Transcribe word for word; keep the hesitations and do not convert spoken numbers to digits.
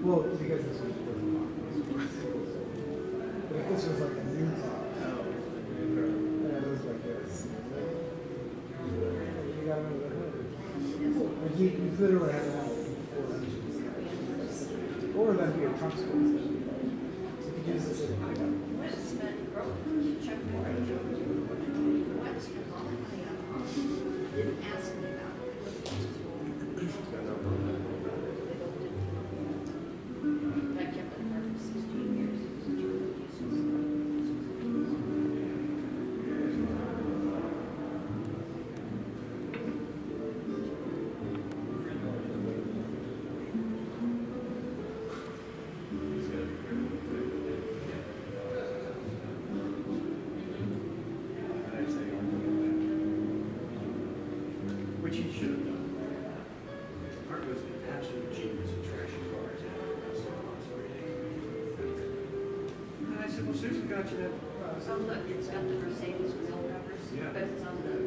Well, because this was for the car. But if this was like a new car, yeah, it was like this. You got under the hood. Like you, you literally have to have like four engines. Or that'd be a trunk space. So you could use this as a pickup. Didn't ask me about it. I kept it for sixteen years. Which he should have done. Art was an absolute genius at trashing cars. And I said, well, Susan got you that. Oh, look, it's got the Mercedes wheel covers, Yeah. but it's on the